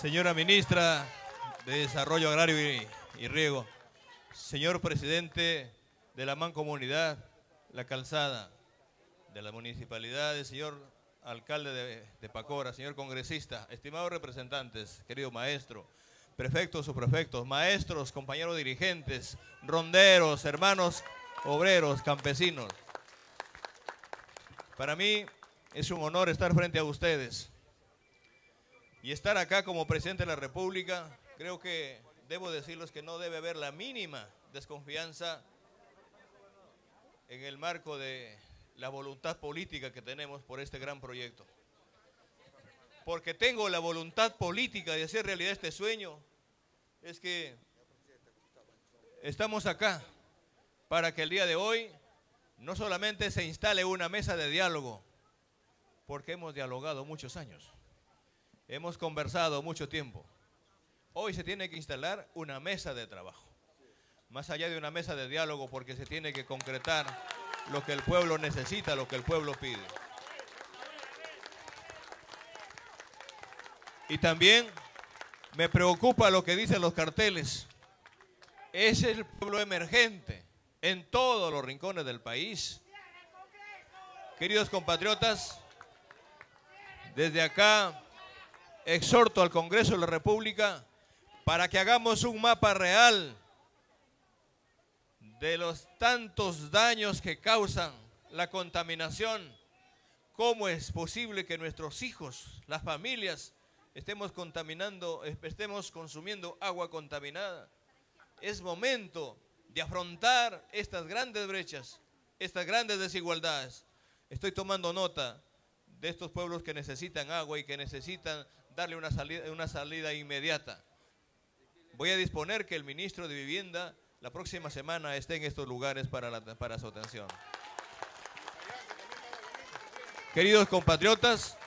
Señora Ministra de Desarrollo Agrario y Riego, señor Presidente de la Mancomunidad La Calzada, de la Municipalidad, señor Alcalde de Pacora, señor Congresista, estimados representantes, querido maestro, prefectos, subprefectos, maestros, compañeros dirigentes, ronderos, hermanos obreros, campesinos. Para mí es un honor estar frente a ustedes y estar acá como presidente de la República. Creo que debo decirles que no debe haber la mínima desconfianza en el marco de la voluntad política que tenemos por este gran proyecto. Porque tengo la voluntad política de hacer realidad este sueño, es que estamos acá para que el día de hoy no solamente se instale una mesa de diálogo, porque hemos dialogado muchos años, hemos conversado mucho tiempo. Hoy se tiene que instalar una mesa de trabajo, más allá de una mesa de diálogo, porque se tiene que concretar lo que el pueblo necesita, lo que el pueblo pide. Y también me preocupa lo que dicen los carteles. Es el pueblo emergente en todos los rincones del país. Queridos compatriotas, desde acá exhorto al Congreso de la República para que hagamos un mapa real de los tantos daños que causan la contaminación. ¿Cómo es posible que nuestros hijos, las familias, estemos consumiendo agua contaminada? Es momento de afrontar estas grandes brechas, estas grandes desigualdades. Estoy tomando nota de estos pueblos que necesitan agua y que necesitan darle una salida inmediata. Voy a disponer que el ministro de Vivienda la próxima semana esté en estos lugares para su atención. Queridos compatriotas,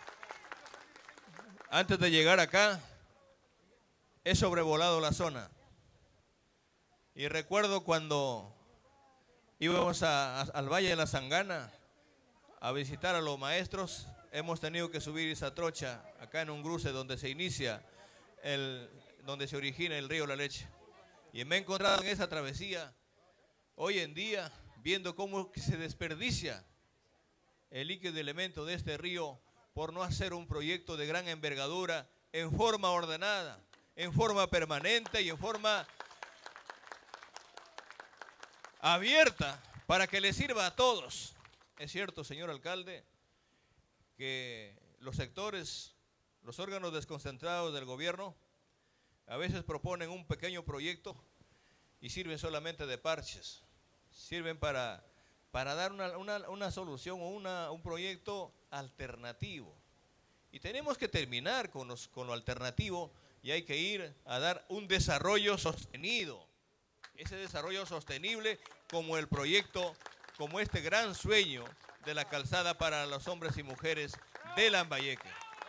antes de llegar acá, he sobrevolado la zona. Y recuerdo cuando íbamos al Valle de la Sangana a visitar a los maestros, hemos tenido que subir esa trocha acá en un cruce donde se inicia, donde se origina el río La Leche. Y me he encontrado en esa travesía, hoy en día, viendo cómo se desperdicia el líquido elemento de este río por no hacer un proyecto de gran envergadura en forma ordenada, en forma permanente y en forma abierta para que le sirva a todos. Es cierto, señor alcalde, que los sectores, los órganos desconcentrados del gobierno a veces proponen un pequeño proyecto y sirven solamente de parches, sirven para dar una solución o un proyecto alternativo. Y tenemos que terminar con lo alternativo y hay que ir a dar un desarrollo sostenido. Ese desarrollo sostenible como el proyecto, como este gran sueño de la calzada para los hombres y mujeres de Lambayeque.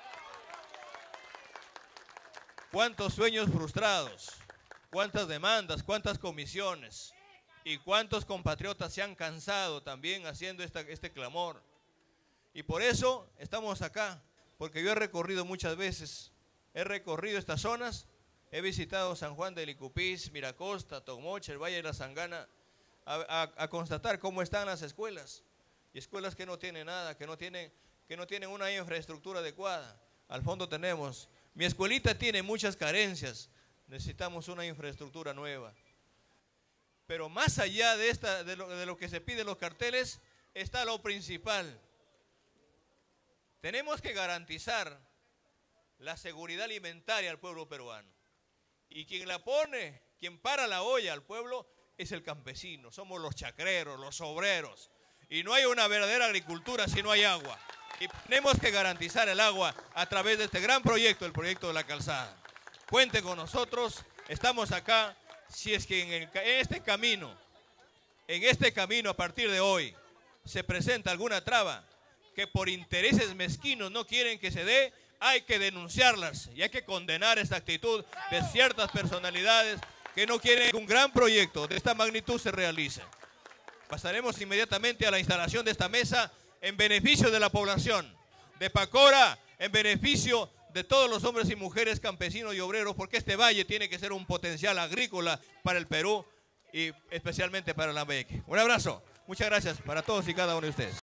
¿Cuántos sueños frustrados? ¿Cuántas demandas? ¿Cuántas comisiones? ¿Y cuántos compatriotas se han cansado también haciendo este clamor? Y por eso estamos acá, porque yo he recorrido muchas veces, he recorrido estas zonas, he visitado San Juan de Licupís, Miracosta, Tomoche, el Valle de la Sangana, a constatar cómo están las escuelas. Y escuelas que no tienen nada, que no tienen una infraestructura adecuada. Al fondo tenemos, mi escuelita tiene muchas carencias, necesitamos una infraestructura nueva. Pero más allá de lo que se pide en los carteles, está lo principal. Tenemos que garantizar la seguridad alimentaria al pueblo peruano. Y quien la pone, quien para la olla al pueblo, es el campesino. Somos los chacreros, los obreros. Y no hay una verdadera agricultura si no hay agua. Y tenemos que garantizar el agua a través de este gran proyecto, el proyecto de la calzada. Cuente con nosotros, estamos acá. Si es que en este camino a partir de hoy, se presenta alguna traba que por intereses mezquinos no quieren que se dé, hay que denunciarlas y hay que condenar esta actitud de ciertas personalidades que no quieren que un gran proyecto de esta magnitud se realice. Pasaremos inmediatamente a la instalación de esta mesa en beneficio de la población de Pacora, en beneficio de todos los hombres y mujeres, campesinos y obreros, porque este valle tiene que ser un potencial agrícola para el Perú y especialmente para Lambayeque. Un abrazo. Muchas gracias para todos y cada uno de ustedes.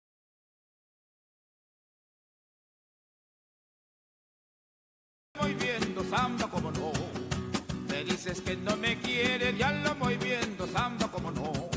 Voy viendo samba como no. Me dices que no me quieres, ya lo voy viendo samba como no.